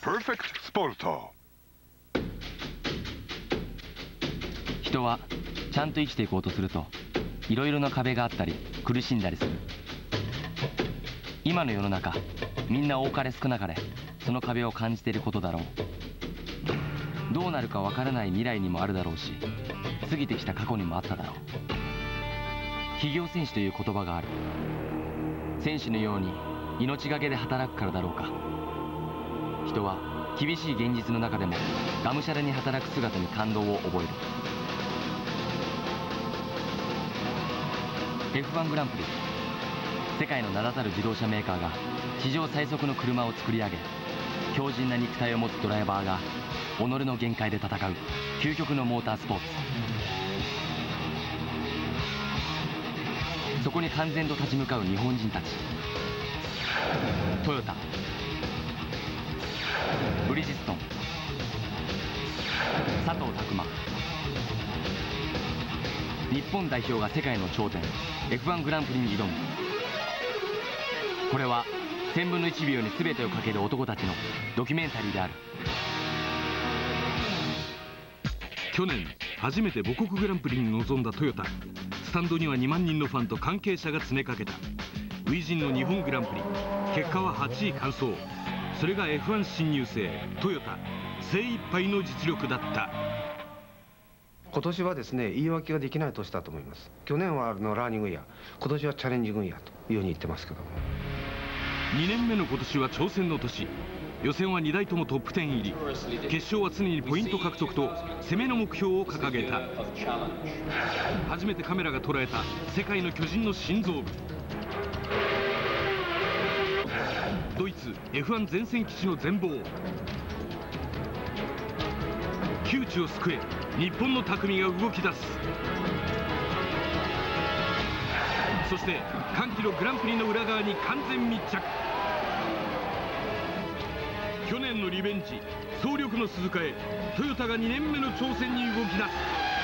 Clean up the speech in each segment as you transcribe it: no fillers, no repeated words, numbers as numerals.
Perfect Sport。 人はちゃんと生きていこうとするといろいろな壁があったり苦しんだりする。今の世の中、みんな多かれ少なかれその壁を感じていることだろう。どうなるかわからない未来にもあるだろうし、過ぎてきた過去にもあっただろう。企業戦士という言葉がある。戦士のように命がけで働くからだろうか。人は厳しい現実の中でもがむしゃらに働く姿に感動を覚える。 F1 グランプリ、世界の名だたる自動車メーカーが史上最速の車を作り上げ、強靭な肉体を持つドライバーが己の限界で戦う究極のモータースポーツ。そこに敢然と立ち向かう日本人たち。トヨタ、ブリヂストン、佐藤拓磨。日本代表が世界の頂点 F1 グランプリに挑む。これは1000分の1秒に全てをかける男たちのドキュメンタリーである。 去年初めて母国グランプリに臨んだトヨタ。スタンドには2万人のファンと関係者が詰めかけた。初陣の日本グランプリ、結果は8位完走。それが F1 新入生トヨタ精一杯の実力だった。 今年はですね、言い訳ができない年だと思います。去年はラーニングイヤー、今年はチャレンジングイヤーというように言ってますけども、 2年目の今年は挑戦の年。予選は2台ともトップ10入り。決勝は常にポイント獲得と攻めの目標を掲げた。初めてカメラが捉えた世界の巨人の心臓部。ドイツ F1 前線基地の全貌。窮地を救え、日本の匠が動き出す。そして歓喜のグランプリの裏側に完全密着。去年のリベンジ、総力の鈴鹿へトヨタが2年目の挑戦に動き出す。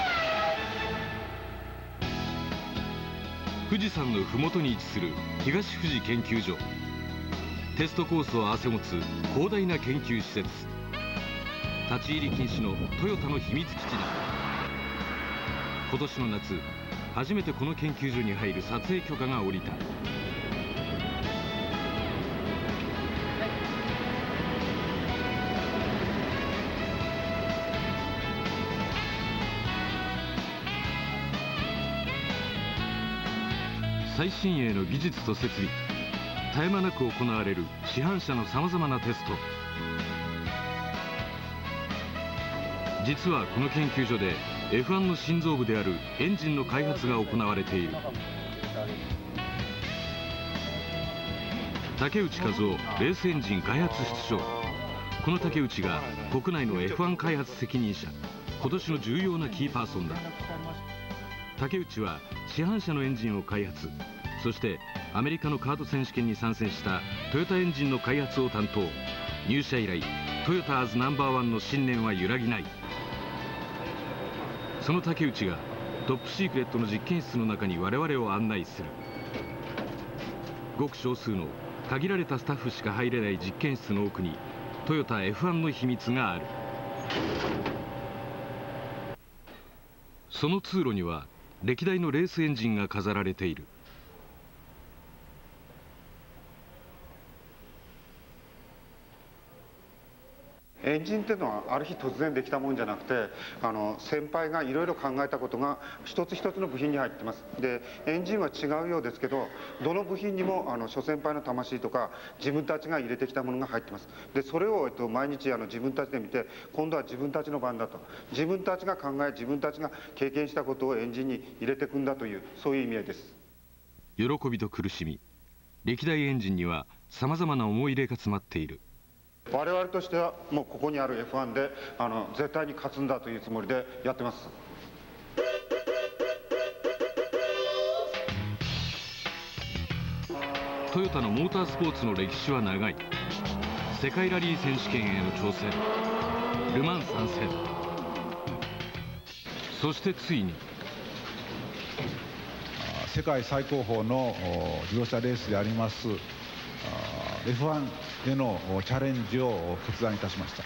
富士山の麓に位置する東富士研究所。テストコースを併せ持つ広大な研究施設。立ち入り禁止のトヨタの秘密基地だ。今年の夏、初めてこの研究所に入る撮影許可が下りた。最新鋭の技術と設備、絶え間なく行われる市販車のさまざまなテスト。実はこの研究所で F1 の心臓部であるエンジンの開発が行われている。竹内和夫レースエンジン開発室長。この竹内が国内の F1 開発責任者、今年の重要なキーパーソンだ。竹内は市販車のエンジンを開発、そしてアメリカのカート選手権に参戦したトヨタエンジンの開発を担当。入社以来トヨターズナンバーワンの信念は揺らぎない。その竹内がトップシークレットの実験室の中に我々を案内する。ごく少数の限られたスタッフしか入れない実験室の奥にトヨタ F1 の秘密がある。その通路には歴代のレースエンジンが飾られている。 エンジンっていうのはある日突然できたもんじゃなくて、先輩がいろいろ考えたことが一つ一つの部品に入ってます。でエンジンは違うようですけど、どの部品にも諸先輩の魂とか自分たちが入れてきたものが入ってます。でそれを毎日自分たちで見て、今度は自分たちの番だと、自分たちが考え自分たちが経験したことをエンジンに入れていくんだという、そういう意味合いです。 喜びと苦しみ、歴代エンジンにはさまざまな思い入れが詰まっている。 我々としてはもうここにある F1 で絶対に勝つんだというつもりでやってます。 トヨタのモータースポーツの歴史は長い。世界ラリー選手権への挑戦、ル・マン参戦、そしてついに世界最高峰の自動車レースであります F1 へのチャレンジを決断いたしました。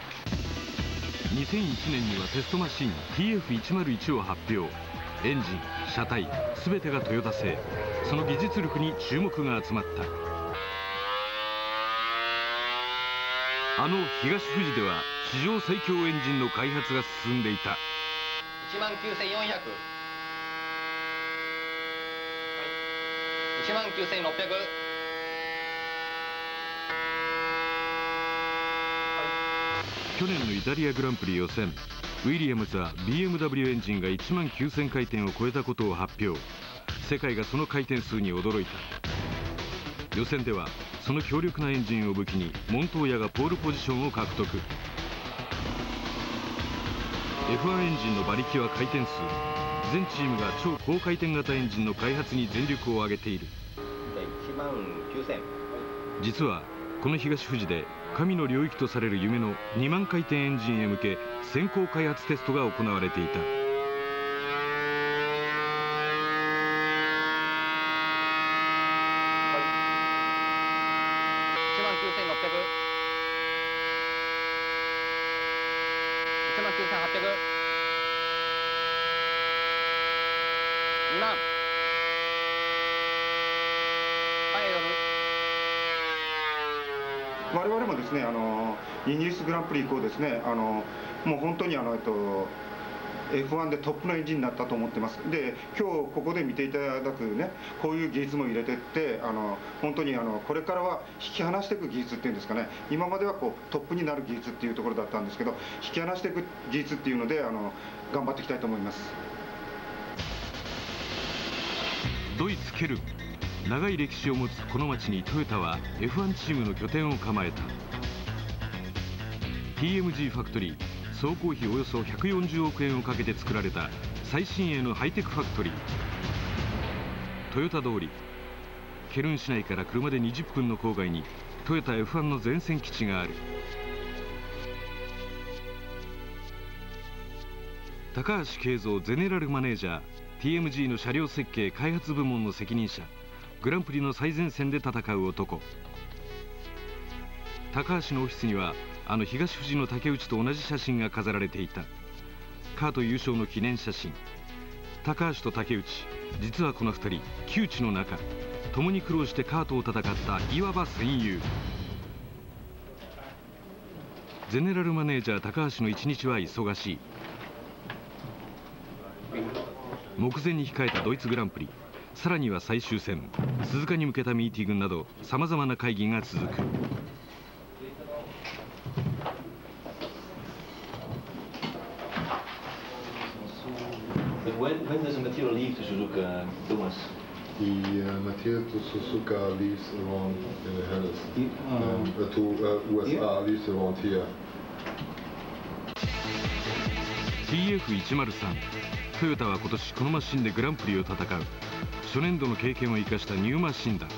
2001年にはテストマシン TF101 を発表。エンジン、車体、全てがトヨタ製。その技術力に注目が集まった。あの東富士では史上最強エンジンの開発が進んでいた。 19400、19600、 去年のイタリアグランプリ予選、ウィリアムズは BMW エンジンが19000回転を超えたことを発表。世界がその回転数に驚いた。予選ではその強力なエンジンを武器にモントーヤがポールポジションを獲得。 F1 エンジンの馬力は回転数。全チームが超高回転型エンジンの開発に全力を挙げている。 19000。 実はこの東富士で神の領域とされる夢の2万回転エンジンへ向け先行開発テストが行われていた。 我々もですね、イギリスグランプリ以降ですね、もう本当にF1 でトップのエンジンになったと思ってます。で、今日ここで見ていただくね、こういう技術も入れてって、本当にこれからは引き離していく技術っていうんですかね、今まではこうトップになる技術っていうところだったんですけど、引き離していく技術っていうので頑張っていきたいと思います。 ドイツケルン、長い歴史を持つこの町にトヨタは F1 チームの拠点を構えた。 TMG ファクトリー、総工費およそ140億円をかけて作られた最新鋭のハイテクファクトリー。トヨタ通り、ケルン市内から車で20分の郊外にトヨタ F1 の前線基地がある。高橋慶三ゼネラルマネージャー、 TMG の車両設計開発部門の責任者、グランプリの最前線で戦う男。高橋のオフィスにはあの東富士の竹内と同じ写真が飾られていた。カート優勝の記念写真。高橋と竹内、実はこの2人旧知の仲、共に苦労してカートを戦ったいわば戦友。ゼネラルマネージャー高橋の一日は忙しい。目前に控えたドイツグランプリ、さらには最終戦、鈴鹿に向けたミーティングなどさまざまな会議が続く。 When does the material leave to Suzuka, Thomas? The material to Suzuka leaves around Harris, to USA leaves around here. TF103、トヨタは今年このマシンでグランプリを戦う。初年度の経験を生かしたニューマシンだ。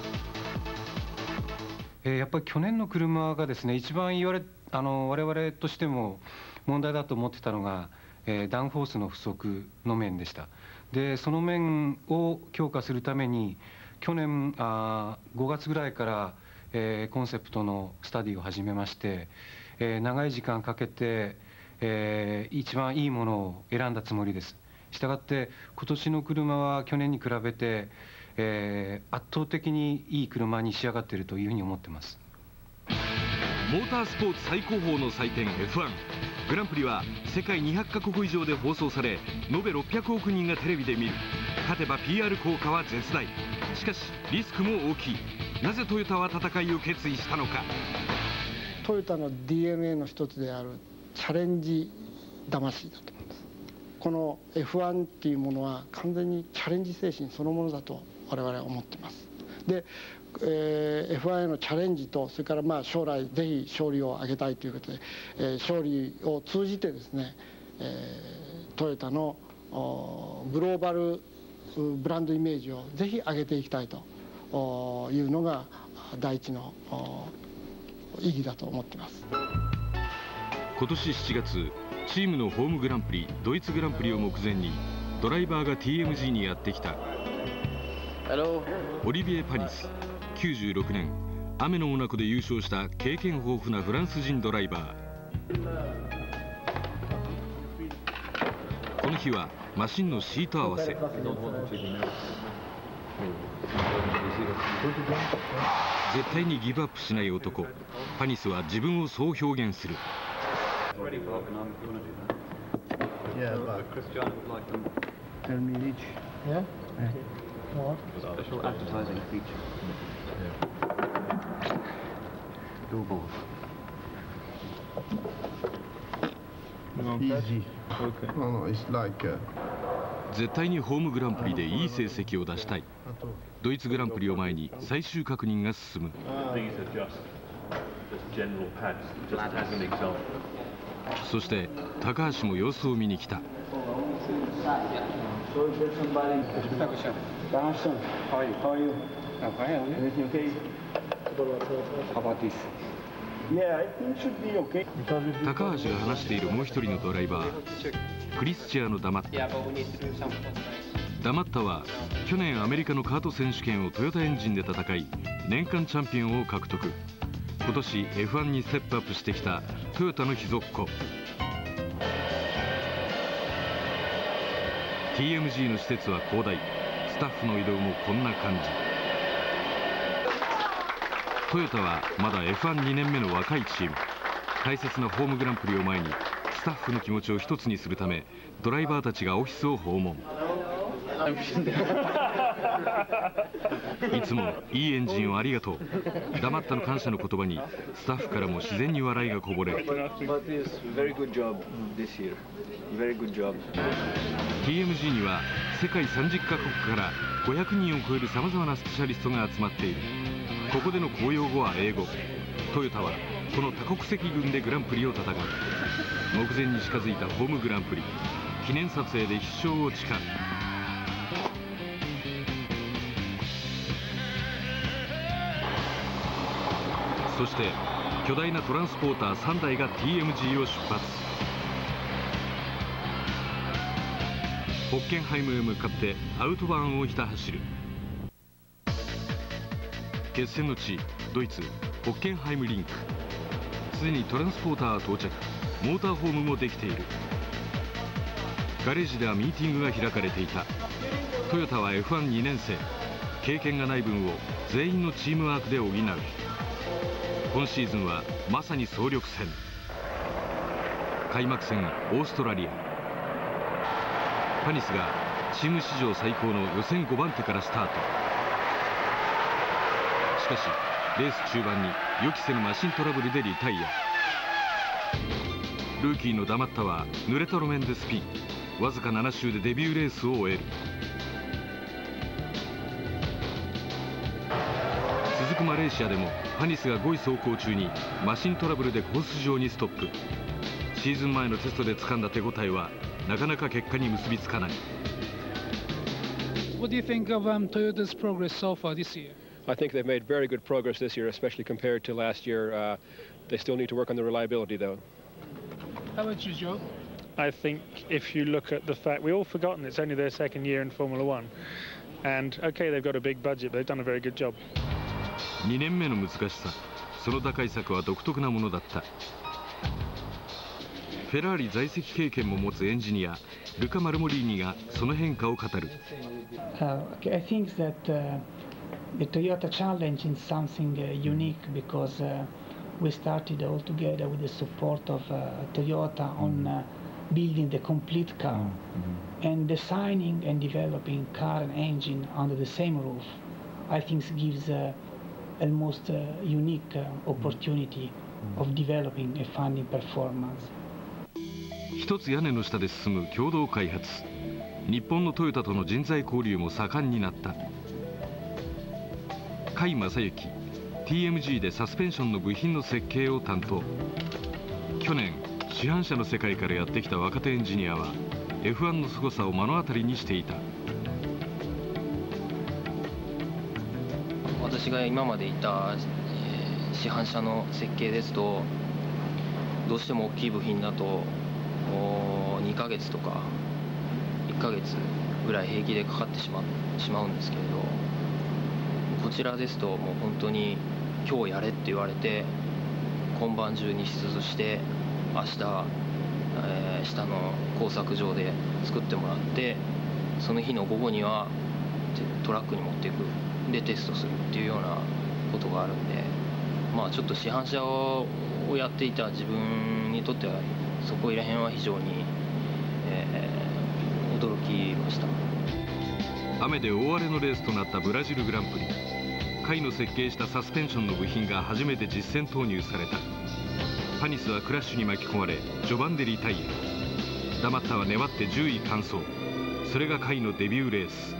やっぱり去年の車がですね、一番我々としても問題だと思ってたのが、ダウンフォースの不足の面でした。でその面を強化するために去年5月ぐらいから、コンセプトのスタディを始めまして、長い時間かけて、一番いいものを選んだつもりです。したがって今年の車は去年に比べて、圧倒的にいい車に仕上がっているというふうに思ってます。 モータースポーツ最高峰の祭典 F1 グランプリは世界200カ国以上で放送され、延べ600億人がテレビで見る。勝てば PR 効果は絶大。しかしリスクも大きい。なぜトヨタは戦いを決意したのか。 トヨタの DNA の一つであるチャレンジ魂だと思います。この F1 っていうものは完全にチャレンジ精神そのものだと我々は思ってます。で、F1 へのチャレンジと、それから将来ぜひ勝利を挙げたいということで、勝利を通じてですね、トヨタのグローバルブランドイメージをぜひ上げていきたいというのが第一の意義だと思っています。 今年7月、チームのホームグランプリドイツグランプリを目前にドライバーが TMG にやってきた。オリビエ・パニス、96年雨のモナコで優勝した経験豊富なフランス人ドライバー。この日はマシンのシート合わせ。絶対にギブアップしない男パニスは自分をそう表現する。絶対にホームグランプリでいい成績を出したい。ドイツグランプリを前に最終確認が進む。そして高橋も様子を見に来た。高橋が話しているもう一人のドライバー、クリスチアーノ・ダマッタ。ダマッタは去年アメリカのカート選手権をトヨタエンジンで戦い年間チャンピオンを獲得。今年 F1 にステップアップしてきたトヨタの秘蔵っ子。 TMG の施設は広大。スタッフの移動もこんな感じ。トヨタはまだ F1 2年目の若いチーム。大切なホームグランプリを前にスタッフの気持ちを一つにするためドライバーたちがオフィスを訪問。いつもいいエンジンをありがとう。黙ったの感謝の言葉にスタッフからも自然に笑いがこぼれる。 TMG には世界30カ国から500人を超えるさまざまなスペシャリストが集まっている。ここでの公用語は英語。トヨタはこの多国籍軍でグランプリを戦う。目前に近づいたホームグランプリ。記念撮影で必勝を誓う。そして巨大なトランスポーター3台が TMG を出発。ホッケンハイムへ向かってアウトバーンをひた走る。決戦の地ドイツホッケンハイムリンク。すでにトランスポーターは到着。モーターホームもできている。ガレージではミーティングが開かれていた。トヨタは F1 2年生。経験がない分を全員のチームワークで補う。今シーズンはまさに総力戦。開幕戦オーストラリア。パニスがチーム史上最高の予選5番手からスタート。しかしレース中盤に予期せぬマシントラブルでリタイア。ルーキーのダマッタは濡れた路面でスピン。わずか7周でデビューレースを終える。続くマレーシアでもパニスが5位走行中にマシントラブルでコース上にストップ。シーズン前のテストで掴んだ手応えはなかなか結果に結びつかない。 What do you think of Toyota's progress so far this year? I think they've made very good progress this year, especially compared to last year. They still need to work on the reliability, though. How about you, Joe? I think if you look at the fact, we've all forgotten it's only their second year in Formula One. And, okay, they've got a big budget, but they've done a very good job. 2年目の難しさ、その打開策は独特なものだった。フェラーリ在籍経験も持つエンジニア、ルカ・マルモリーニがその変化を語る。 I think that the Toyota challenge is something unique because we started all together with the support of Toyota on building the complete car and designing and developing car and engine under the same roof. I think gives almost unique opportunity of developing a funding performance. 一つ屋根の下で進む共同開発。日本のトヨタとの人材交流も盛んになった。甲斐正幸 TMG でサスペンションの部品の設計を担当。去年市販車の世界からやってきた若手エンジニアは F1 の凄さを目の当たりにしていた。 私が今までいた、市販車の設計ですとどうしても大きい部品だと2ヶ月とか1ヶ月ぐらい平気でかかってしまうんですけれど、こちらですともう本当に今日やれって言われて今晩中に出土して明日、下の工作場で作ってもらって、その日の午後にはトラックに持っていく、でテストするっていうようなことがあるんで、まあちょっと市販車をやっていた自分にとってはそこら辺は非常に、驚きました。 雨で大荒れのレースとなったブラジルグランプリ。甲斐の設計したサスペンションの部品が初めて実戦投入された。パニスはクラッシュに巻き込まれ序盤でリタイア。ダマッタは粘って10位完走。それが甲斐のデビューレース。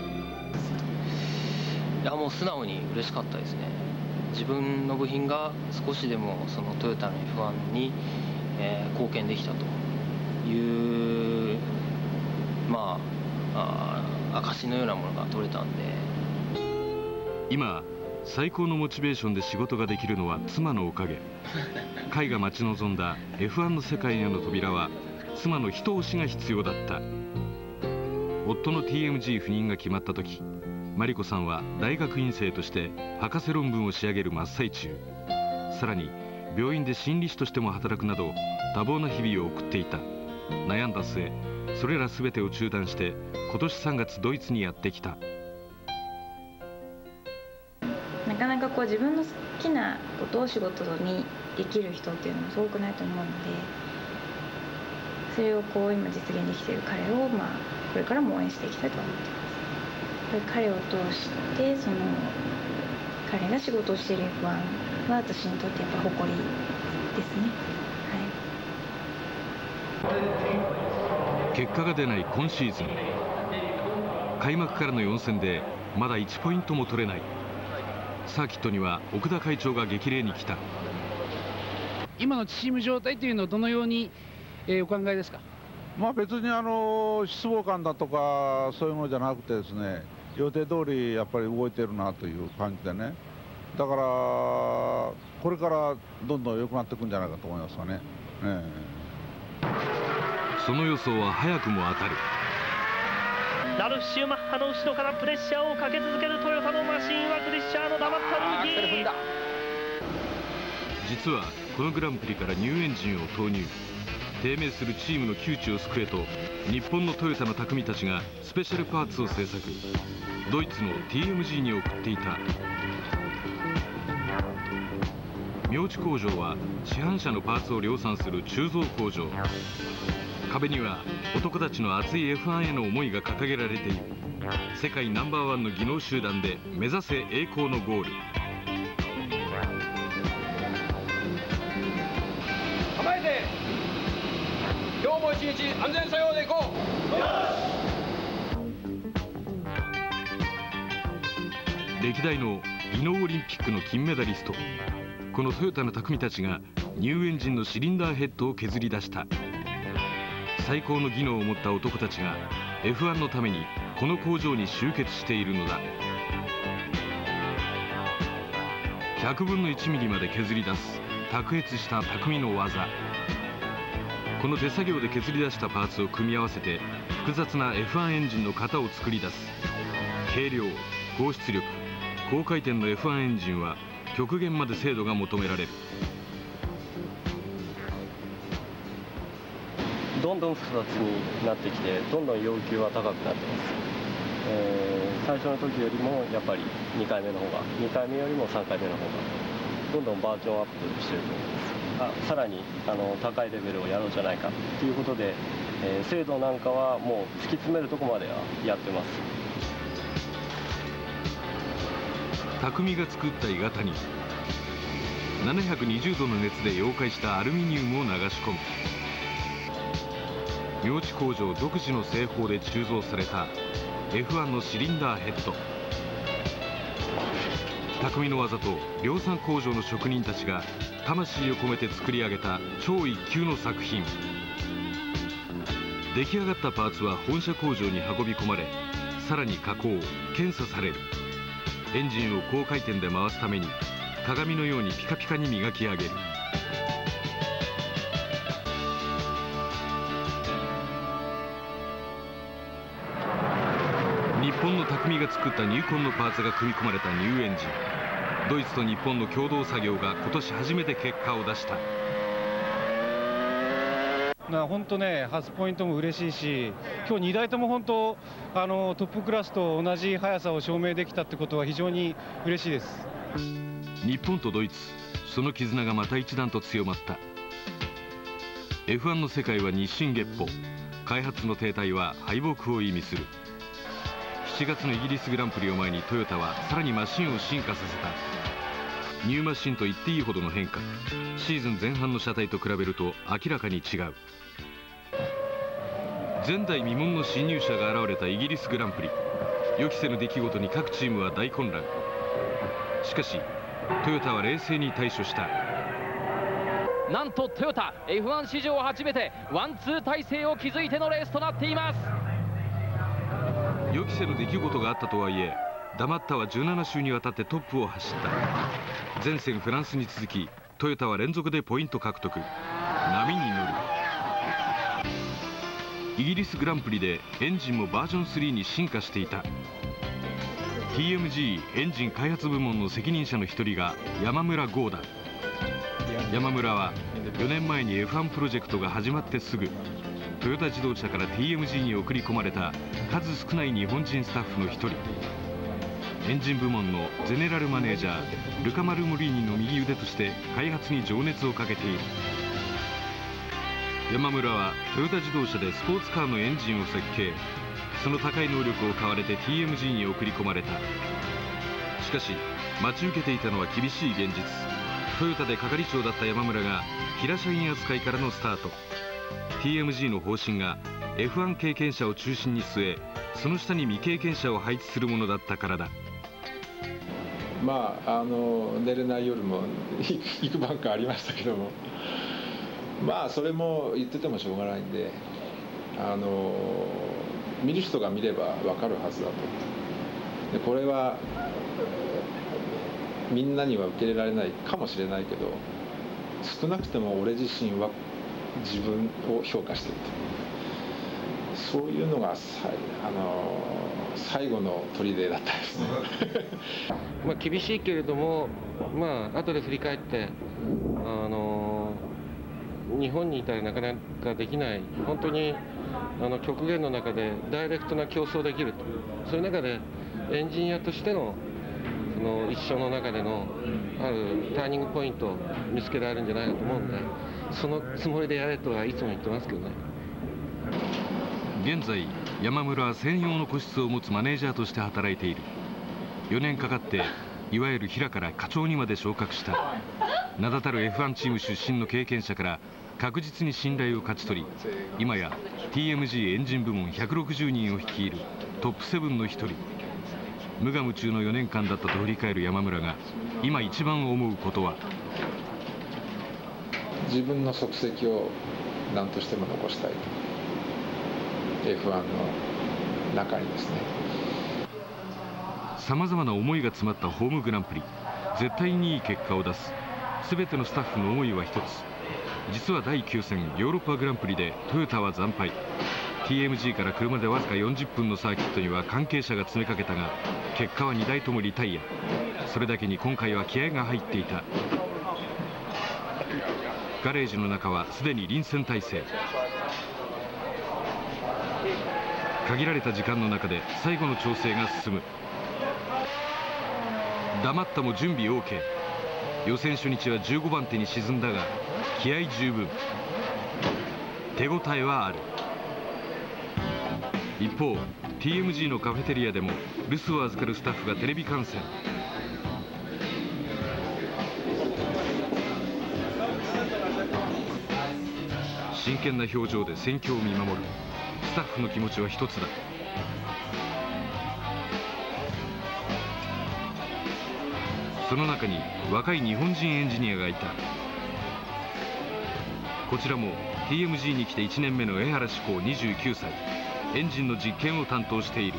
いや、もう素直に嬉しかったですね。自分の部品が少しでもそのトヨタの F1 に、貢献できたという、まあ証のようなものが取れたんで。 今最高のモチベーションで仕事ができるのは妻のおかげ。甲斐が待ち望んだ F1 の世界への扉は妻の一押しが必要だった。夫の TMG 赴任が決まった時、マリコさんは大学院生として博士論文を仕上げる真っ最中。さらに病院で心理師としても働くなど多忙な日々を送っていた。悩んだ末、それら全てを中断して今年3月ドイツにやってきた。 なかなかこう自分の好きなことを仕事にできる人っていうのもすごくないと思うので、それをこう今実現できている彼を、これからも応援していきたいと思ってます。彼を通してその彼が仕事をしている F1 は私にとってやっぱ誇りですね。 結果が出ない今シーズン。開幕からの4戦でまだ1ポイントも取れない。サーキットには奥田会長が激励に来た。 今のチーム状態というのをどのように、お考えですか？ 別に失望感だとかそういうものじゃなくてですね、予定通りやっぱり動いてるなという感じでね。だからこれからどんどん良くなっていくんじゃないかと思いますよね。 その予想は早くも当たる。 ラルフ・シューマッハの後ろからプレッシャーをかけ続けるトヨタのマシンはクリスチャーノ・ダマッタルーキー。 実はこのグランプリからニューエンジンを投入。低迷するチームの窮地を救えと日本のトヨタの匠たちがスペシャルパーツを製作。ドイツの TMG に送っていた。明治工場は市販車のパーツを量産する鋳造工場。壁には男たちの熱い F1 への思いが掲げられている。世界ナンバーワンの技能集団で目指せ栄光のゴール。 構えて、今日も一日安全作業でいこう。歴代の技能オリンピックの金メダリスト。このトヨタの匠たちがニューエンジンのシリンダーヘッドを削り出した。最高の技能を持った男たちが F1 のためにこの工場に集結しているのだ。100分の1ミリまで削り出す卓越した匠の技。この手作業で削り出したパーツを組み合わせて複雑な F1 エンジンの型を作り出す。軽量、高出力、高回転の F1 エンジンは極限まで精度が求められる。 どんどん複雑になってきて、どんどん要求は高くなってます。最初の時よりもやっぱり2回目の方が、2回目よりも3回目の方がどんどんバージョンアップしてると思います。さらに高いレベルをやろうじゃないかということで、精度なんかはもう突き詰めるところまではやってます。 匠が作った鋳型に720度の熱で溶解したアルミニウムを流し込む。明治工場独自の製法で鋳造された F1 のシリンダーヘッド。匠の技と量産工場の職人たちが魂を込めて作り上げた超一級の作品。出来上がったパーツは本社工場に運び込まれ、さらに加工・検査される。エンジンを高回転で回すために鏡のようにピカピカに磨き上げる。日本の匠が作った入魂のパーツが組み込まれたニューエンジン。 ドイツと日本の共同作業が今年初めて結果を出した。 本当ね、初ポイントも嬉しいし、今日2台とも本当トップクラスと同じ速さを証明できたってことは非常に嬉しいです。 日本とドイツ、その絆がまた一段と強まった。 F1 の世界は日進月歩、開発の停滞は敗北を意味する。7月のイギリスグランプリを前にトヨタはさらにマシンを進化させた。ニューマシンと言っていいほどの変化、シーズン前半の車体と比べると明らかに違う。前代未聞の侵入者が現れたイギリスグランプリ、予期せぬ出来事に各チームは大混乱。しかしトヨタは冷静に対処した。 なんとトヨタ F1 史上初めてワンツー体制を築いてのレースとなっています。 予期せぬ出来事があったとはいえ、ダマッタは17周にわたってトップを走った。前線フランスに続きトヨタは連続でポイント獲得、波に乗る。イギリスグランプリでエンジンもバージョン3に進化していた。 TMG エンジン開発部門の責任者の一人が山村剛だ。山村は4年前に F1 プロジェクトが始まってすぐトヨタ自動車から TMG に送り込まれた数少ない日本人スタッフの一人。エンジン部門のゼネラルマネージャールカ・マルモリーニの右腕として開発に情熱をかけている。山村はトヨタ自動車でスポーツカーのエンジンを設計、その高い能力を買われて TMG に送り込まれた。しかし待ち受けていたのは厳しい現実。トヨタで係長だった山村が平社員扱いからのスタート。 TMG の方針が F1 経験者を中心に据え、その下に未経験者を配置するものだったからだ。 まあ寝れない夜も幾晩かありましたけども、まあそれも言っててもしょうがないんで、見る人が見れば分かるはずだと。でこれはみんなには受け入れられないかもしれないけど、少なくとも俺自身は自分を評価していると、そういうのが最後の砦だったですね。 まあ厳しいけれども、まあ後で振り返って日本にいたらなかなかできない、本当に極限の中でダイレクトな競争できると、そういう中でエンジニアとしてのその一生の中でのあるターニングポイントを見つけられるんじゃないかと思うんで、そのつもりでやれとはいつも言ってますけどね。 現在山村は専用の個室を持つマネージャーとして働いている。4年かかっていわゆる平から課長にまで昇格した。名だたる F1 チーム出身の経験者から確実に信頼を勝ち取り、今や TMG エンジン部門160人を率いるトップ7の一人。無我夢中の4年間だったと振り返る山村が今一番思うことは、 自分の足跡を何としても残したいと。F1 の中にですね、 さまざまな思いが詰まったホームグランプリ、絶対にいい結果を出す。全てのスタッフの思いは一つ。実は第9戦ヨーロッパグランプリでトヨタは惨敗。 TMG から車でわずか40分のサーキットには関係者が詰めかけたが、結果は2台ともリタイア。それだけに今回は気合が入っていた。ガレージの中はすでに臨戦態勢。限られた時間の中で最後の調整が進む。黙ったも準備 OK。 予選初日は15番手に沈んだが気合十分、手応えはある。一方 TMG のカフェテリアでも留守を預かるスタッフがテレビ観戦。真剣な表情で戦況を見守る。スタッフの気持ちは一つだ。その中に若い日本人エンジニアがいた。こちらも TMG に来て1年目の江原志功29歳。エンジンの実験を担当している。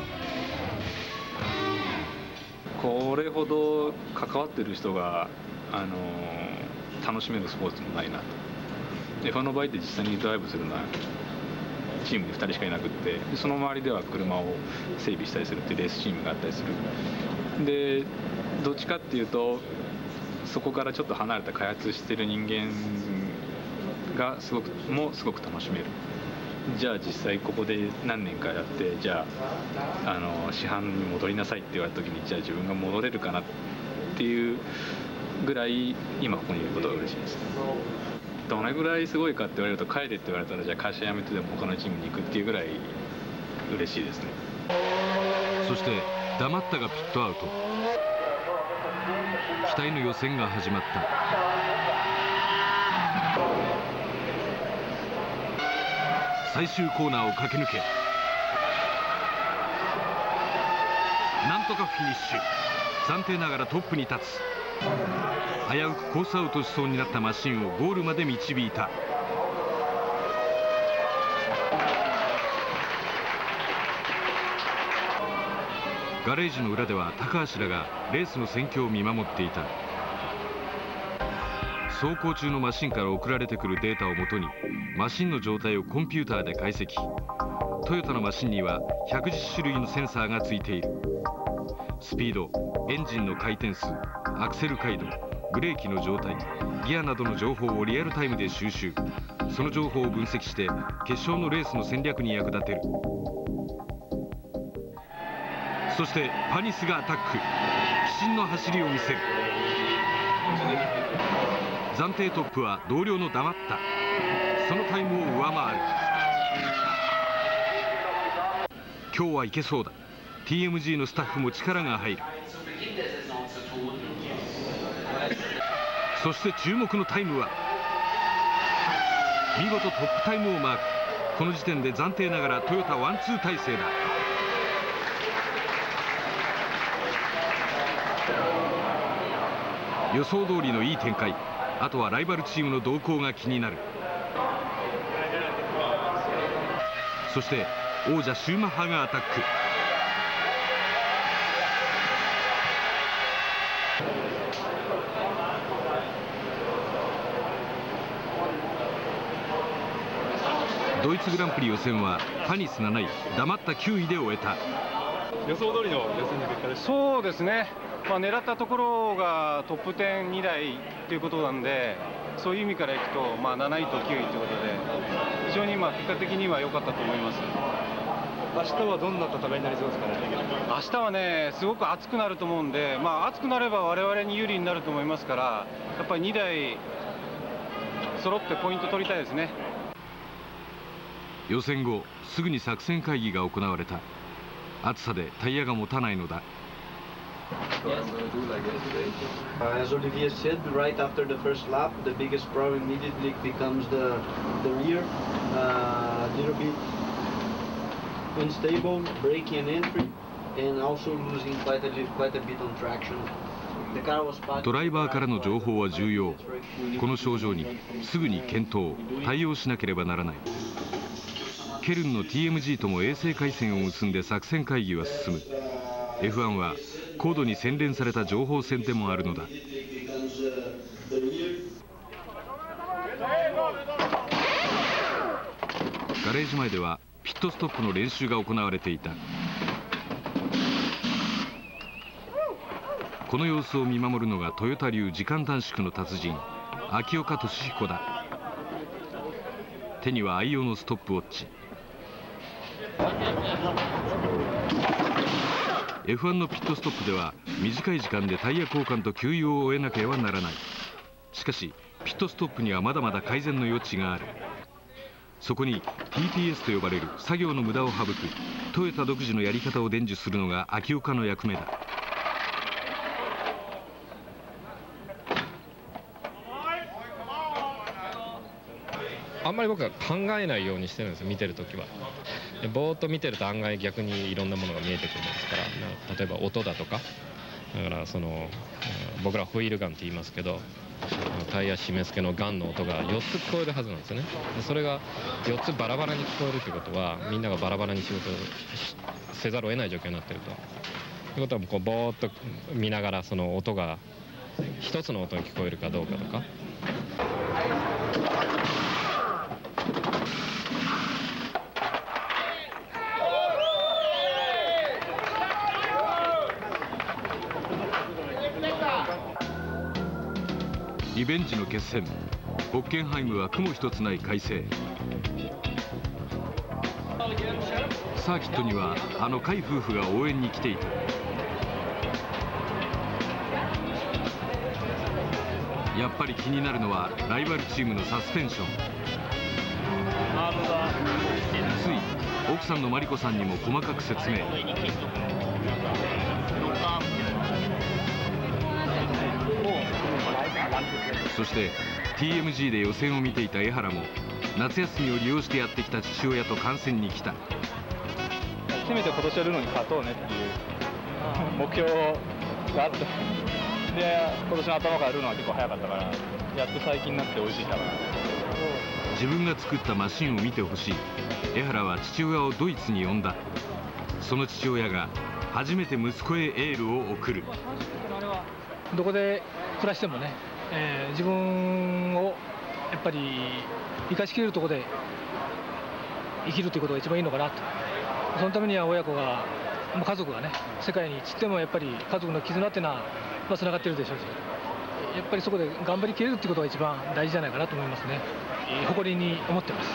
これほど関わってる人が、楽しめるスポーツもないなと。F1 の場合って実際にドライブするのはチームで2人しかいなくって、その周りでは車を整備したりするっていうレースチームがあったりする。でどっちかっていうとそこからちょっと離れた開発してる人間がすごく楽しめる。じゃあ実際ここで何年かやって、じゃあ市販に戻りなさいって言われた時に、じゃあ自分が戻れるかなっていうぐらい今ここにいることが嬉しいです。どれぐらいすごいかって言われると、帰れって言われたらじゃあ会社辞めてでも他のチームに行くっていうぐらい嬉しいですね。 そして黙ったがピットアウト。期待の予選が始まった。最終コーナーを駆け抜け、なんとかフィニッシュ。暫定ながらトップに立つ。危うくコースアウトしそうになったマシンをゴールまで導いた。ガレージの裏では高橋らがレースの戦況を見守っていた。走行中のマシンから送られてくるデータをもとにマシンの状態をコンピューターで解析。トヨタのマシンには110種類のセンサーがついている。スピード、エンジンの回転数、アクセル回路、ブレーキの状態、ギアなどの情報をリアルタイムで収集。その情報を分析して決勝のレースの戦略に役立てる。そしてパニスがアタック。必死の走りを見せる。暫定トップは同僚の黙った。そのタイムを上回る。今日はいけそうだ。 TMG のスタッフも力が入る。そして注目のタイムは見事トップタイムをマーク。この時点で暫定ながらトヨタワンツー体制だ。予想通りのいい展開。あとはライバルチームの動向が気になる。そして王者シューマッハがアタック。ドイツグランプリ予選はパニス7位、黙った9位で終えた。 予想通りの予選の結果です。 そうですね、狙ったところがトップ10、2台ということなんで、そういう意味からいくと、7位と9位ということで、非常に結果的には良かったと思います。 明日はどんな戦いになりそうですかね。 明日はね、すごく暑くなると思うんで、暑くなれば我々に有利になると思いますから、やっぱり2台揃ってポイント取りたいですね。 予選後、すぐに作戦会議が行われた。暑さでタイヤが持たないのだ。 As Olivier said, right after the first lap, the biggest problem immediately becomes the rear, little bit unstable, braking and entry, and also losing quite a bit on traction. ドライバーからの情報は重要。この症状にすぐに検討、対応しなければならない。ケルンの TMG とも衛星回線を結んで作戦会議は進む。F1 は高度に洗練された情報戦でもあるのだ。ガレージ前ではピットストップの練習が行われていた。この様子を見守るのがトヨタ流時間短縮の達人秋岡俊彦だ。手には愛用のストップウォッチ。F1 のピットストップでは短い時間でタイヤ交換と給油を終えなければならない。しかしピットストップにはまだまだ改善の余地がある。そこに TPS と呼ばれる作業の無駄を省くトヨタ独自のやり方を伝授するのが秋岡の役目だ。 あんまり僕は考えないようにしてるんですよ、見てるときは。ぼーっと見てると案外逆にいろんなものが見えてくるんですから、例えば音だとか、だから僕らホイールガンって言いますけど、タイヤ締め付けのガンの音が4つ聞こえるはずなんですよね。それが4つバラバラに聞こえるということは、みんながバラバラに仕事をせざるを得ない状況になっていると。ということはぼーっと見ながらその音が1つの音に聞こえるかどうかとか。 ベンジの決戦。ホッケンハイムは雲一つない快晴。サーキットにはあの甲斐夫婦が応援に来ていた。やっぱり気になるのはライバルチームのサスペンション。つい奥さんのマリコさんにも細かく説明。そして TMG で予選を見ていた江原も夏休みを利用してやってきた父親と観戦に来た。 せめて今年はルノに勝とうねっていう目標があって、で今年の頭からルノは結構早かったから、やっと最近になって追いついたかな。 自分が作ったマシンを見てほしい。江原は父親をドイツに呼んだ。その父親が初めて息子へエールを送る。 どこで暮らしてもね、自分をやっぱり生かしきれるところで生きるということが一番いいのかなと。そのためには親子が、家族がね、世界に散ってもやっぱり家族の絆っていうのはつながってるでしょうし、やっぱりそこで頑張りきれるっていうことが一番大事じゃないかなと思いますね。誇りに思ってます。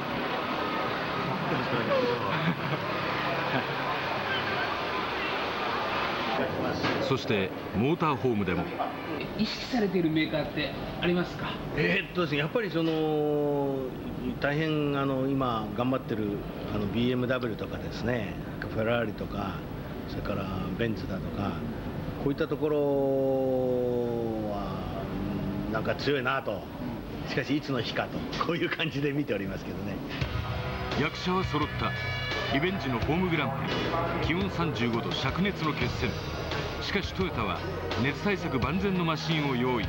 そしてモーターホームでも意識されているメーカーってありますか？ ですね、やっぱり大変今頑張ってるBMW とかですね、フェラーリとか、それからベンツだとか、こういったところはなんか強いなと。しかしいつの日かと、こういう感じで見ておりますけどね。 役者は揃った。リベンジのホームグランプリ、気温35度灼熱の決戦。しかしトヨタは熱対策万全のマシンを用意。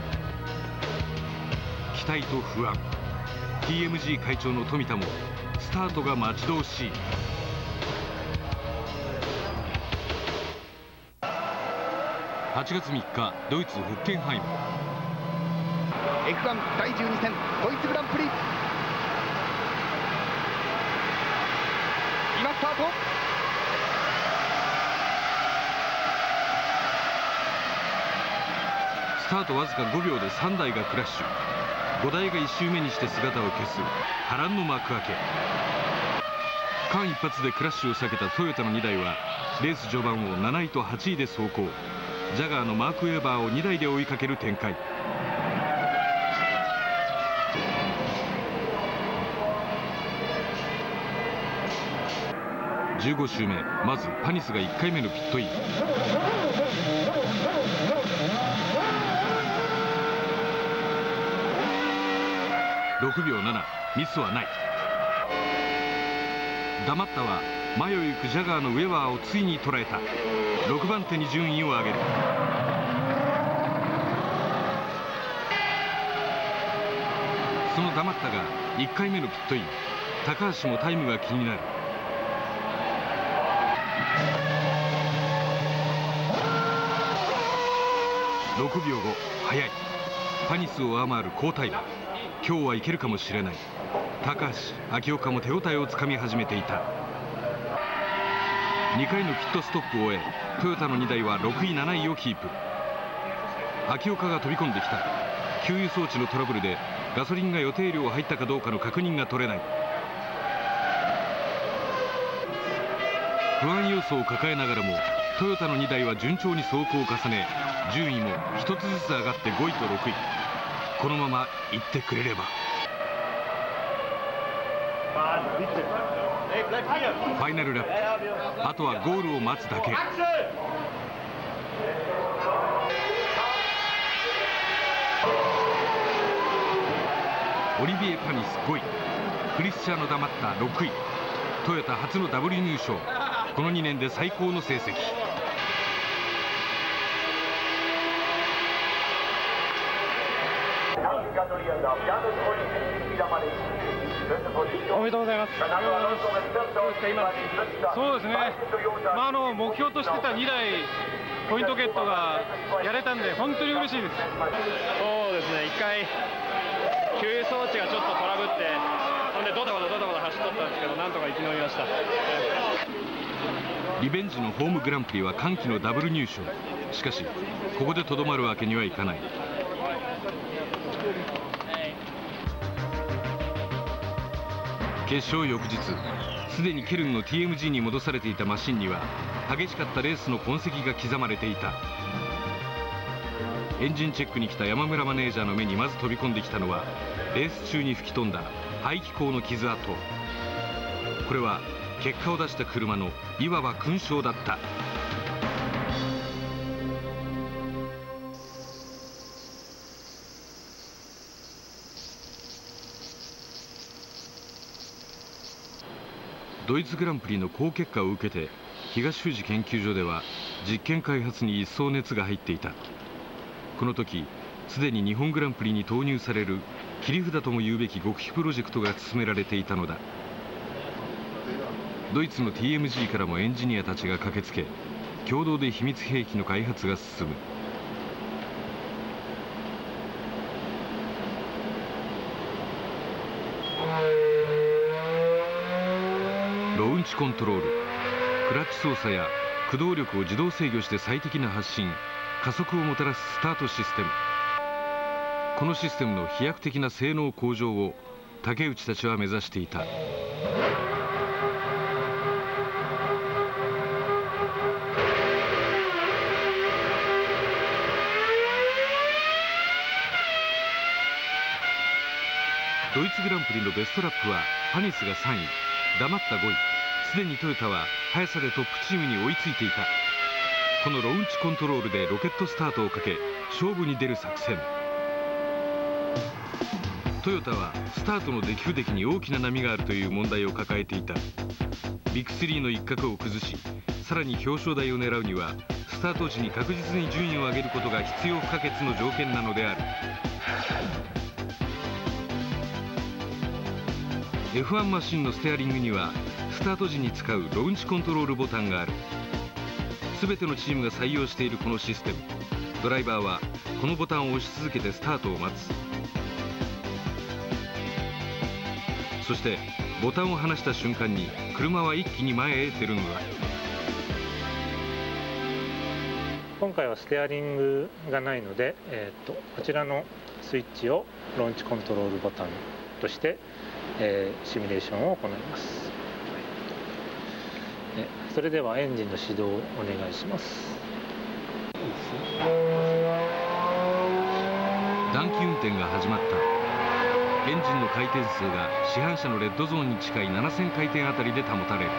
期待と不安。 TMG 会長の富田もスタートが待ち遠しい。8月3日、ドイツホッケンハイム。 F1 第12戦ドイツグランプリ、今スタート。 スタートわずか5秒で3台がクラッシュ。5台が1周目にして姿を消す波乱の幕開け。間一髪でクラッシュを避けたトヨタの2台はレース序盤を7位と8位で走行。ジャガーのマーク・ウェーバーを2台で追いかける展開。15周目、まずパニスが1回目のピットイン。6秒7、ミスはない。ダマッタは前を行くジャガーのウェバーをついに捉えた。6番手に順位を上げる。そのダマッタが1回目のピットイン。高橋もタイムが気になる。6秒5、速い。パニスを上回る好タイム。今日はいけるかもしれない。高橋、秋岡も手応えをつかみ始めていた。2回のピットストップを終え、トヨタの2台は6位7位をキープ。秋岡が飛び込んできた。給油装置のトラブルでガソリンが予定量入ったかどうかの確認が取れない。不安要素を抱えながらもトヨタの2台は順調に走行を重ね、順位も1つずつ上がって5位と6位。このまま行ってくれれば。ファイナルラップ、あとはゴールを待つだけ。オリビエ・パニス5位、クリスチャーノ・ダマッタ6位。トヨタ初のダブル入賞、この2年で最高の成績。 おめでとうございます。そうですね、目標としてた2台ポイントゲットがやれたんで本当に嬉しいです。そうですね、1回給油装置がちょっとトラブって、ほんでドタバタ走っとったんですけど、なんとか生き延びました。 リベンジのホームグランプリは歓喜のダブル入賞。しかしここでとどまるわけにはいかない。 決勝翌日、すでにケルンの TMG に戻されていたマシンには激しかったレースの痕跡が刻まれていた。エンジンチェックに来た山村マネージャーの目にまず飛び込んできたのは、レース中に吹き飛んだ排気口の傷跡。これは結果を出した車のいわば勲章だった。ドイツグランプリの好結果を受けて、東富士研究所では実験開発に一層熱が入っていた。この時、すでに日本グランプリに投入される切り札とも言うべき極秘プロジェクトが進められていたのだ。ドイツの TMG からもエンジニアたちが駆けつけ、共同で秘密兵器の開発が進む。ロウンチコントロール、クラッチ操作や駆動力を自動制御して最適な発進、加速をもたらすスタートシステム。このシステムの飛躍的な性能向上を竹内たちは目指していた。ドイツグランプリのベストラップはパニスが3位、黙った5位。すでにトヨタは速さでトップチームに追いついていた。このロウンチコントロールでロケットスタートをかけ、勝負に出る作戦。トヨタはスタートの出来不出来に大きな波があるという問題を抱えていた。ビッグ3の一角を崩し、さらに表彰台を狙うにはスタート時に確実に順位を上げることが必要不可欠の条件なのである。F1 マシンのステアリングにはスタート時に使うロウンチコントロールボタンがある。全てのチームが採用しているこのシステム、ドライバーはこのボタンを押し続けてスタートを待つ。そしてボタンを離した瞬間に車は一気に前へ出るのだ。 今回はステアリングがないので、こちらのスイッチをローンチコントロールボタンとして、シミュレーションを行います。それではエンジンの始動をお願いします。 暖気運転が始まった。エンジンの回転数が市販車のレッドゾーンに近い7000回転あたりで保たれる。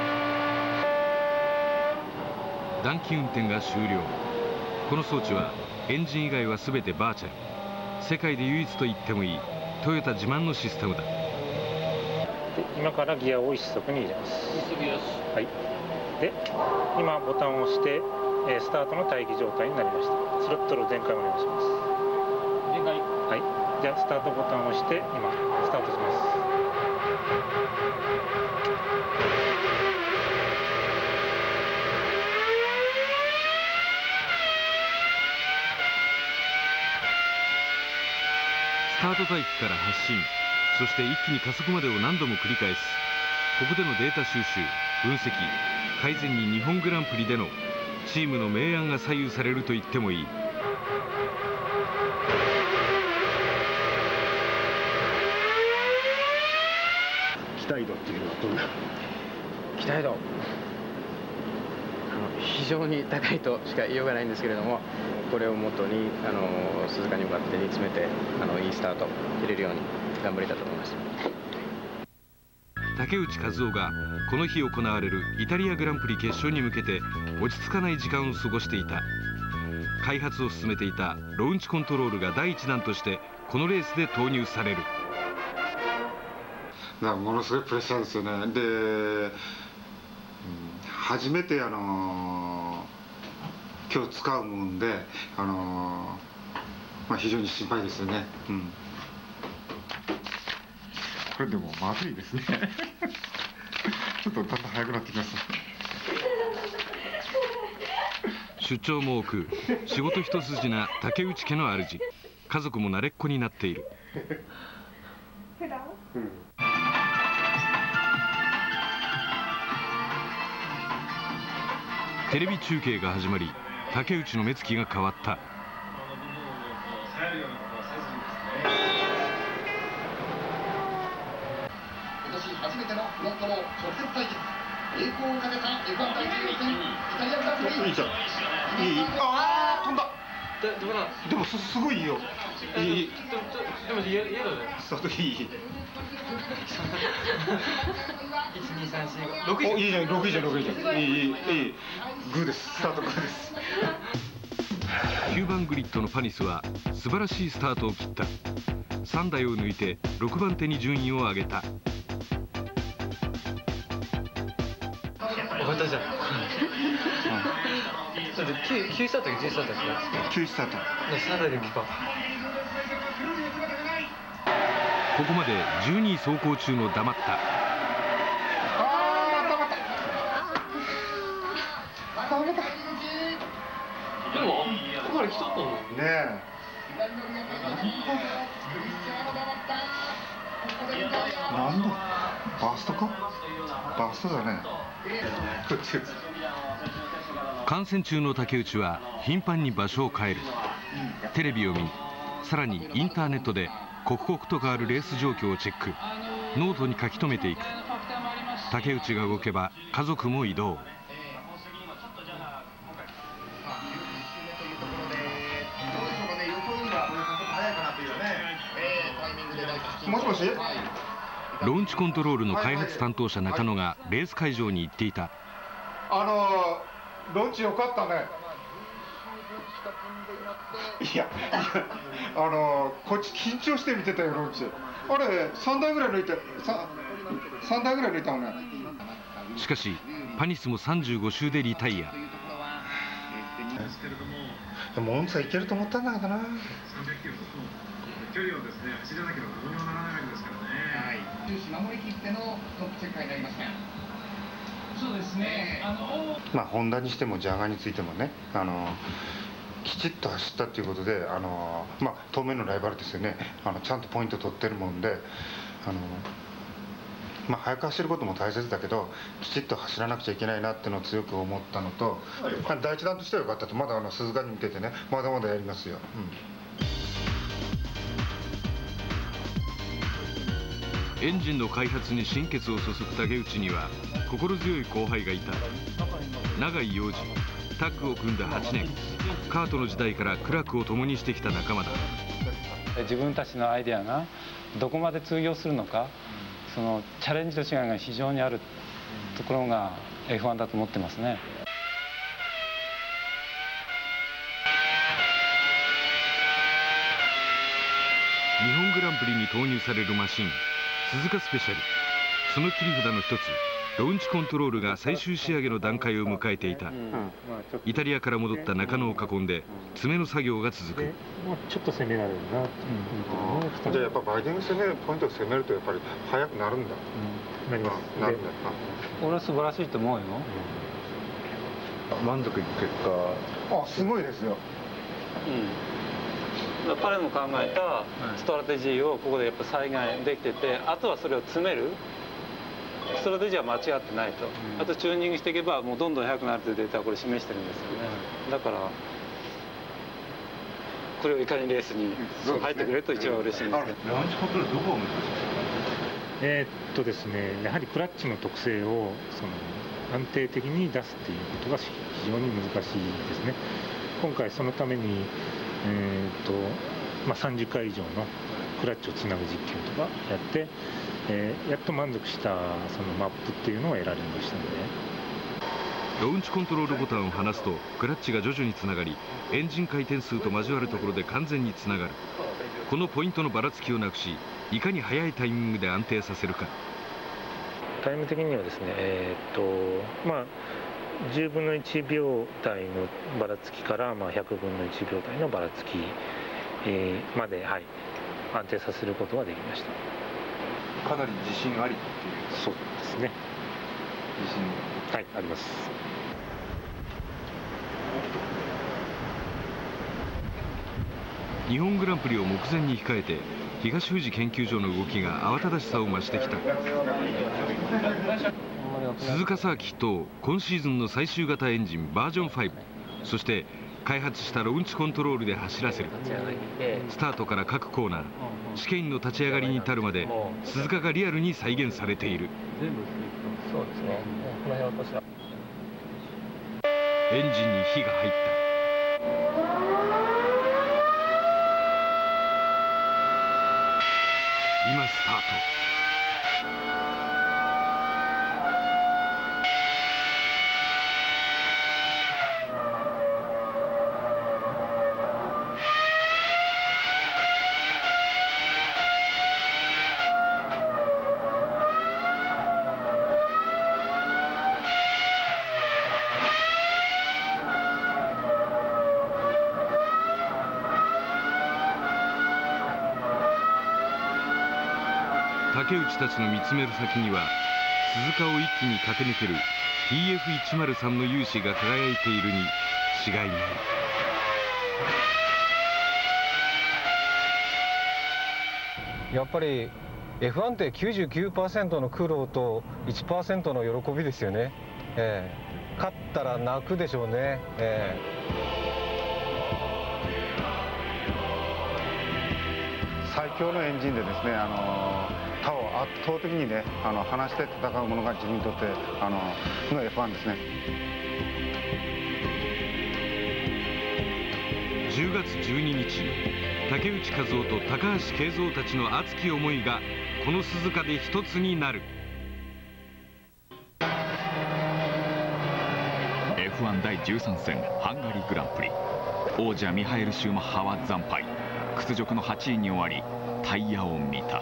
暖気運転が終了。この装置はエンジン以外は全てバーチャル。世界で唯一と言ってもいいトヨタ自慢のシステムだ。 で今からギアを1速に入れます。はい、で今ボタンを押して、スタートの待機状態になりました。スロットル全開お願いします。全開。はい、じゃあスタートボタンを押して今スタートします。 スタート待機から発進、そして一気に加速までを何度も繰り返す。ここでのデータ収集、分析、改善に日本グランプリでのチームの明暗が左右されると言ってもいい。 期待度っていうのはどんな？ 期待度、非常に高いとしか言いようがないんですけれども、これをもとに鈴鹿に向かって煮詰めていいスタート切れるように頑張りたいと思います。 竹内和夫がこの日行われるイタリアグランプリ決勝に向けて落ち着かない時間を過ごしていた。開発を進めていたロウンチコントロールが第一弾としてこのレースで投入される。 ものすごいプレッシャーですよね。で、初めて今日使うもんで非常に心配ですよね。これでもまずいですね。ちょっとだんだん速くなってきます。 出張も多く仕事一筋な竹内家の主。家族も慣れっこになっている。テレビ中継が始まり、竹内の目つきが変わった。 今年初との直接対決、栄光をかけた F1 第10予選、イタリアグランプリ。 いいじゃん。いい。ああ、飛んだ。でもすごいいいよ。いい。 でもイエローだよ。 そういい。 6 いいじゃん、6いいじゃん、6いいじゃん。いい。グーです。スタートグーです。 9番グリッドのパニスは素晴らしいスタートを切った。3台を抜いて6番手に順位を上げた。 終わったじゃん。9スタート10スタート 9スタート。 3台でピカ。 ここまで12位走行中の黙った。 でもここまで来ちゃったのねえ。なんだバーストか。バーストだね。 観戦中の竹内は頻繁に場所を変える。テレビを見、さらにインターネットで刻々と変わるレース状況をチェック、ノートに書き留めていく。竹内が動けば家族も移動。 もしもし。 ローンチコントロールの開発担当者中野がレース会場に行っていた。 ローンチよかったね。いやこっち緊張して見てたよ、ローンチ。あれ3台ぐらい抜いて3台ぐらい抜いたもんね。 しかしパニスも35周でリタイア。 モンツァいけると思ったんだけどな。 距離をですね走らなければどうにもならないわけですからね。終始守り切ってのトップチェッカーになりました。そうですね。 ホンダにしてもジャガーについてもね、きちっと走ったということで、当面のライバルですよね。ちゃんとポイント取ってるもんで、速く走ることも大切だけど、きちっと走らなくちゃいけないなっていうのを強く思ったのと、第一弾としては良かったと。まだ鈴鹿に向けてね、まだまだやりますよ。 エンジンの開発に心血を注ぐ竹内には心強い後輩がいた。永井洋二、タッグを組んだ8年、カートの時代から苦楽を共にしてきた仲間だ。 自分たちのアイデアがどこまで通用するのか、そのチャレンジと違いが非常にあるところが F1 だと思ってますね。 日本グランプリに投入されるマシン鈴鹿スペシャル。その切り札の一つローンチコントロールが最終仕上げの段階を迎えていた。イタリアから戻った中野を囲んで詰めの作業が続く。 ちょっと攻められるな。 じゃあやっぱバイディング攻めるポイントを攻めるとやっぱり速くなるんだ。 なります。 なるんだ。 俺は素晴らしいと思うよ。 満足いく結果。 すごいですよ。 彼の考えたストラテジーをここでやっぱ再現できてて、あとはそれを詰めるストラテジーは間違ってないと、あとチューニングしていけばもうどんどん速くなるというデータをこれ示してるんですよね。だからこれをいかにレースに入ってくれると一番嬉しいんですけど。 ラウンジコントロールどこを難しいですね、やはりクラッチの特性を安定的に出すっていうことが非常に難しいですね。今回そのために30回以上のクラッチをつなぐ実験とかやって、やっと満足したそのマップっていうのを得られましたので。 ローンチコントロールボタンを離すとクラッチが徐々につながり、エンジン回転数と交わるところで完全につながる。このポイントのばらつきをなくし、いかに速いタイミングで安定させるか。 タイム的にはですね、10分の1秒台のばらつきから100分の1秒台のばらつきまで、安定させることができました。 かなり自信ありっていう。 そうですね。 自信あります。 日本グランプリを目前に控えて東富士研究所の動きが慌ただしさを増してきた。鈴鹿サーキット今シーズンの最終型エンジンバージョン5、そして開発したローンチコントロールで走らせる。スタートから各コーナー、試験員の立ち上がりに至るまで鈴鹿がリアルに再現されている。 そうですね。この辺落とした。 エンジンに火が入った。今スタート。竹内たちの見つめる先には鈴鹿を一気に駆け抜ける TF103 の勇姿が輝いているに違いない。 やっぱり F1 って 99% の苦労と 1% の喜びですよね。勝ったら泣くでしょうね。 最強のエンジンでですね、他を圧倒的にね離して戦うものが自分にとっての F1 ですね。 10月12日、竹内和夫と高橋圭三たちの熱き思いがこの鈴鹿で一つになる。 F1 第13戦ハンガリーグランプリ、王者ミハエル・シューマッハは惨敗、屈辱の8位に終わりタイヤを見た。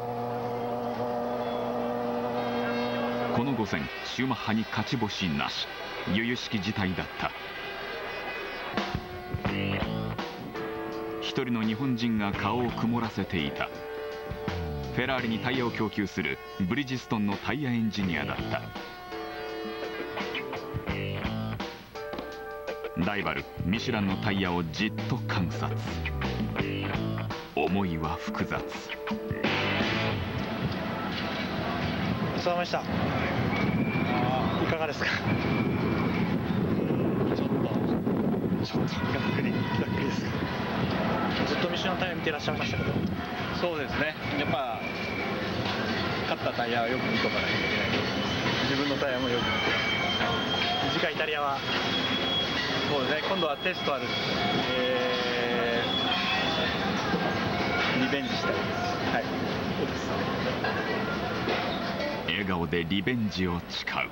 この5戦シューマッハに勝ち星なし、由々しき事態だった。一人の日本人が顔を曇らせていた。フェラーリにタイヤを供給するブリヂストンのタイヤエンジニアだった。ライバルミシュランのタイヤをじっと観察。思いは複雑。 お疲れ様でした。いかがですか。ちょっとがっくりですか。ずっとミシュランタイヤ見てらっしゃいましたけど。そうですね。やっぱ勝ったタイヤはよく見とかないといけないと思います。自分のタイヤもよく見て。次回イタリアはそうですね。今度はテストある。リベンジしたいです。はい。そうです。 笑顔でリベンジを誓う。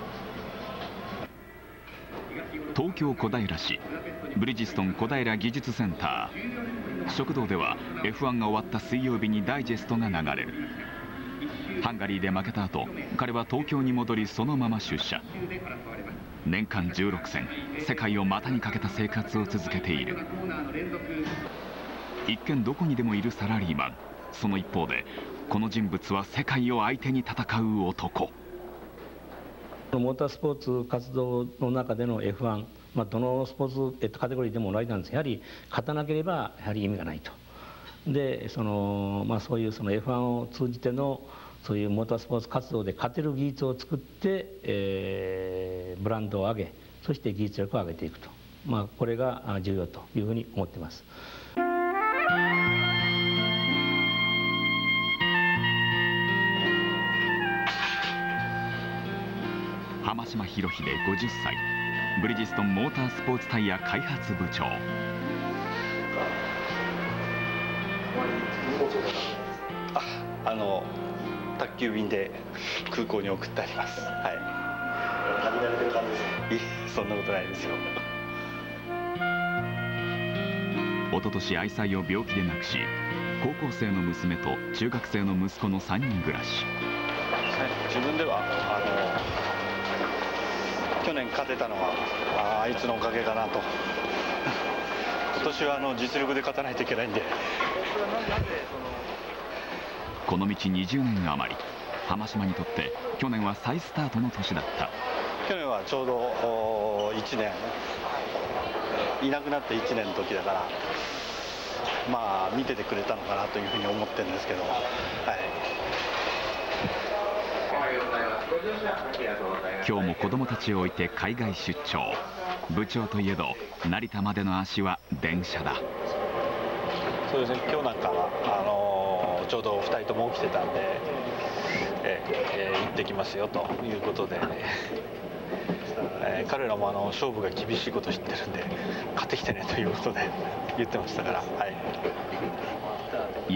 東京小平市ブリヂストン小平技術センター。食堂では F1 が終わった水曜日にダイジェストが流れる。ハンガリーで負けた後、彼は東京に戻りそのまま出社。年間16戦、世界を股にかけた生活を続けている。一見どこにでもいるサラリーマン。その一方でこの人物は世界を相手に戦う男。 モータースポーツ活動の中での F1、どのスポーツカテゴリーでも同じなんです。やはり勝たなければやはり意味がないと。でそういうその F1 を通じてのそういうモータースポーツ活動で勝てる技術を作って、ブランドを上げ、そして技術力を上げていくと、これが重要というふうに思っています。 浜島博秀50歳、ブリヂストンモータースポーツタイヤ開発部長。 宅急便で空港に送ってあります。はい。旅慣れてる感じですか。そんなことないですよ。 一昨年愛妻を病気で亡くし、高校生の娘と中学生の息子の3人暮らし。 自分では去年勝てたのはあいつのおかげかなと。今年は実力で勝たないといけないんで。 この道20年余り、浜島にとって去年は再スタートの年だった。 去年はちょうど1年いなくなって1年の時だから、見ててくれたのかなというふうに思ってるんですけど、はい。 今日も子供たちを置いて海外出張。 部長といえど成田までの足は電車だ。 そうですね、今日なんかはちょうど2人とも起きてたんで、行ってきますよということで、彼らも勝負が厳しいこと知ってるんで買ってきてねということで言ってましたから、はい、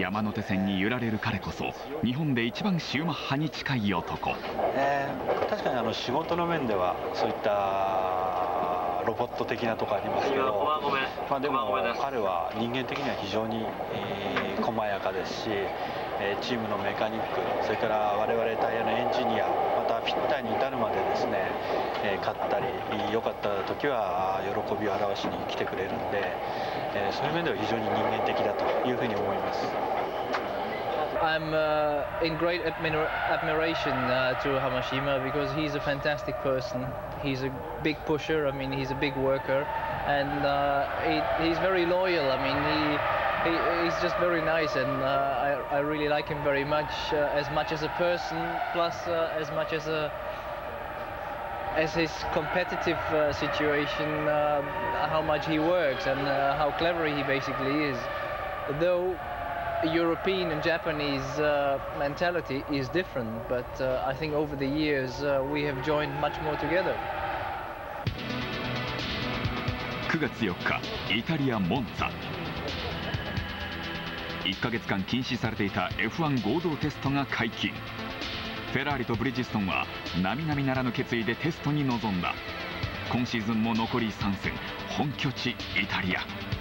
山手線に揺られる彼こそ日本で一番シューマッハに近い男。 確かに仕事の面ではそういったロボット的なとこありますけど、でも彼は人間的には非常に細やかですし、チームのメカニック、それから我々タイヤのエンジニア、またフィッターに至るまでですね、勝ったり良かった時は喜びを表しに来てくれるんで、そういう面では非常に人間的だというふうに思います。 I'm in great admiration to Hamashima because he's a fantastic person. He's a big pusher. I mean, he's a big worker, and he's very loyal. I mean, he's just very nice, and I really like him very much as a person, plus as much as his competitive situation, how much he works and how clever he basically is. Though European and Japanese mentality is different, but I think over the years we have joined much more together. 9月4日、イタリア・モンツァ。1ヶ月間禁止されていた F1 合同テストが解禁。フェラーリとブリヂストンは並々ならぬ決意でテストに臨んだ。今シーズンも残り3戦、本拠地イタリア。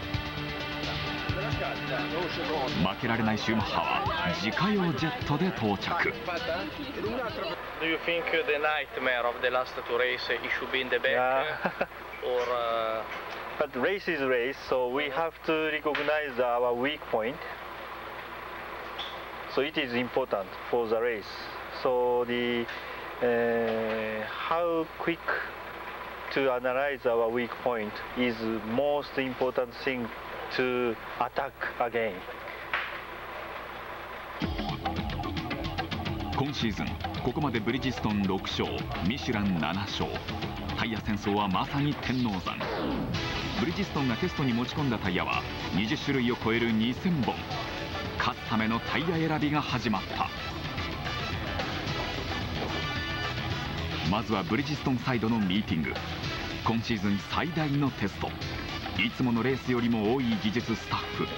負けられないシューマッハは自家用ジェットで到着。 Do you think the nightmare of the last two races it should be in the back or But race is race, so we have to recognize our weak point. So it is important for the race. So the how quick to analyze our weak point is most important thing to attack again. 今シーズンここまでブリヂストン6勝、ミシュラン7勝。タイヤ戦争はまさに天王山。ブリヂストンがテストに持ち込んだタイヤは20種類を超える2000本。勝つためのタイヤ選びが始まった。まずはブリヂストンサイドのミーティング。今シーズン最大のテスト。いつものレースよりも多い技術スタッフ。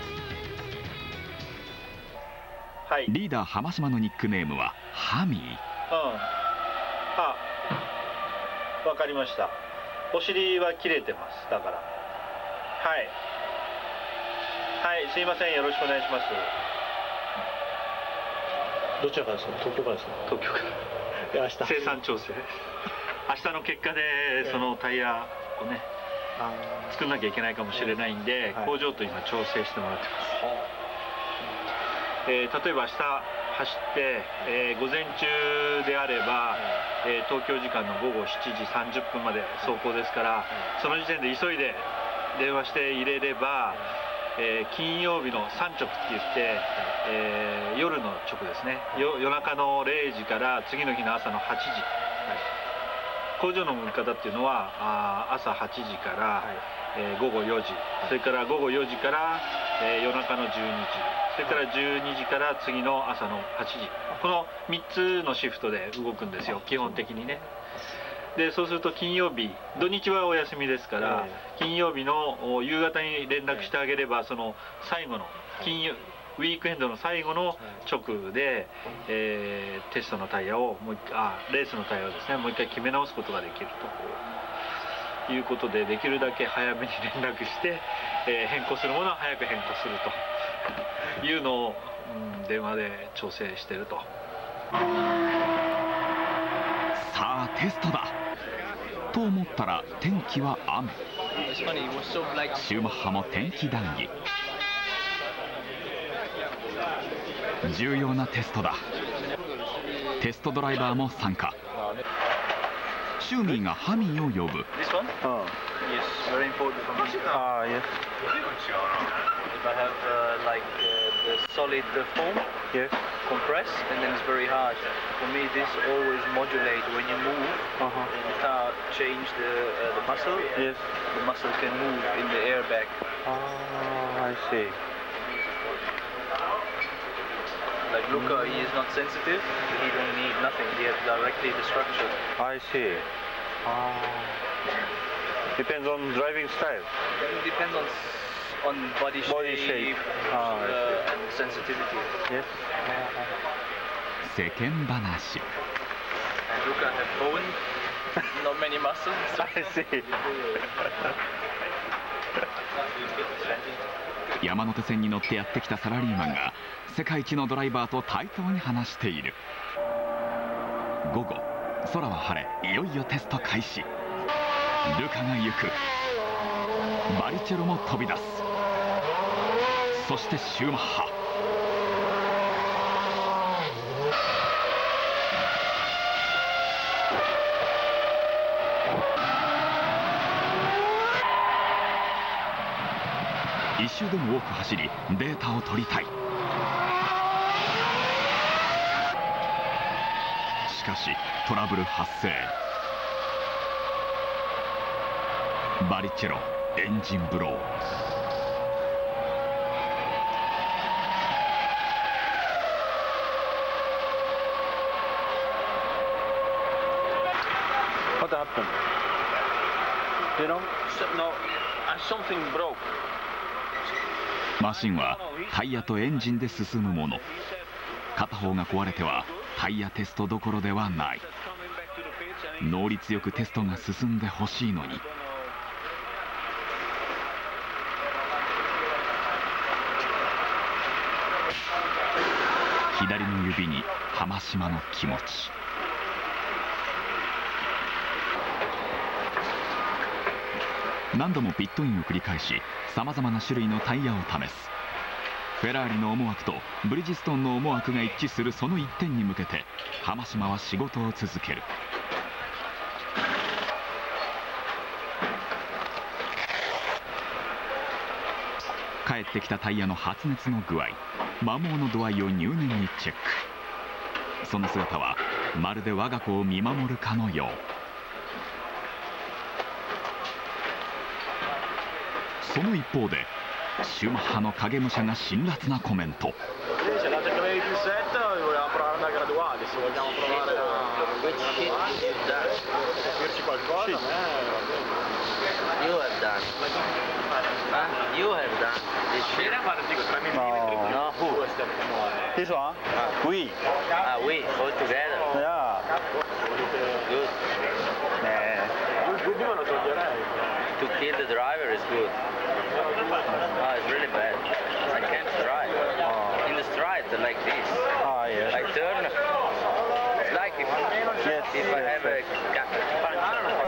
はい、 リーダー浜島のニックネームはハミー。 わかりました。お尻は切れてます。だから。はい、すいません、よろしくお願いします。 どちらからですか？東京からですか？東京から。明日生産調整。明日の結果でそのタイヤをね、作んなきゃいけないかもしれないんで、工場と今調整してもらってます。例えば明日走って、午前中であれば、東京時間の午後7時30分まで走行ですから、その時点で急いで電話して入れれば、金曜日の3直って言って、夜の直ですね。夜中の0時から次の日の朝の8時。工場の向かい方っていうのは朝8時から、午後4時、それから午後4時から、夜中の12時、それから12時から次の朝の8時、この3つのシフトで動くんですよ、基本的にね。でそうすると金曜日、土日はお休みですから、金曜日の夕方に連絡してあげれば、その最後のウィークエンドの最後の直で、テストのタイヤをレースのタイヤをですね、もう一回決め直すことができるということで、できるだけ早めに連絡して、変更するものは早く変更するというのを、電話で調整していると。 さあテストだと思ったら天気は雨。シューマッハも天気談義。重要なテストだ。テストドライバーも参加。シューミーがハミーを呼ぶ。 If I have like the solid foam, yes. compress, and then it's very hard. For me, this always modulate when you move. You start change the muscle. Yes. The muscle can move in the airbag. I see. Like Luca, he is not sensitive. He don't need nothing. He has directly the structure. I see. Depends on driving style. It depends on body shape, and sensitivity. Yes. 世間話。 Luca have bone, not many muscles. I see. 山手線に乗ってやってきたサラリーマンが世界一のドライバーと対等に話している。午後、空は晴れ、いよいよテスト開始。ルカが行く。バリチェロも飛び出す。そしてシューマッハ。一周でも多く走りデータを取りたい。しかしトラブル発生。バリチェロエンジンブロー。 What happened? You know? No, something broke. マシンはタイヤとエンジンで進むもの。片方が壊れてはタイヤテストどころではない。能率よくテストが進んでほしいのに。左の指に浜島の気持ち。何度もピットインを繰り返し、さまざまな種類のタイヤを試す。フェラーリの思惑とブリヂストンの思惑が一致するその一点に向けて浜島は仕事を続ける。帰ってきたタイヤの発熱の具合、摩耗の度合いを入念にチェック。その姿はまるで我が子を見守るかのよう。その一方でシューマッハの影武者が辛辣なコメント。 You have done. Huh? You have done this shit. No, who? This one? We. We, all together. Yeah. Good. To kill the driver is good. Oh, it's really bad. I can't drive. In the stride, like this. Yes. I turn. It's like if I have a punch.